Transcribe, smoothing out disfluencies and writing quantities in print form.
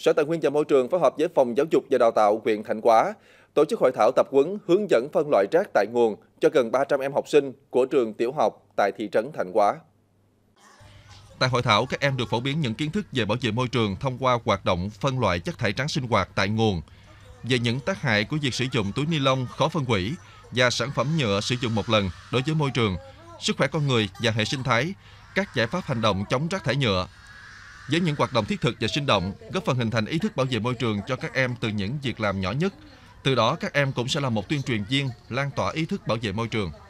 Sở Tài nguyên và Môi trường phối hợp với Phòng Giáo dục và Đào tạo huyện Thạnh Hóa tổ chức hội thảo tập huấn hướng dẫn phân loại rác tại nguồn cho gần 300 em học sinh của trường tiểu học tại thị trấn Thạnh Hóa. Tại hội thảo, các em được phổ biến những kiến thức về bảo vệ môi trường thông qua hoạt động phân loại chất thải rắn sinh hoạt tại nguồn, về những tác hại của việc sử dụng túi ni lông khó phân hủy và sản phẩm nhựa sử dụng một lần đối với môi trường, sức khỏe con người và hệ sinh thái, các giải pháp hành động chống rác thải nhựa. Với những hoạt động thiết thực và sinh động, góp phần hình thành ý thức bảo vệ môi trường cho các em từ những việc làm nhỏ nhất. Từ đó, các em cũng sẽ là một tuyên truyền viên lan tỏa ý thức bảo vệ môi trường.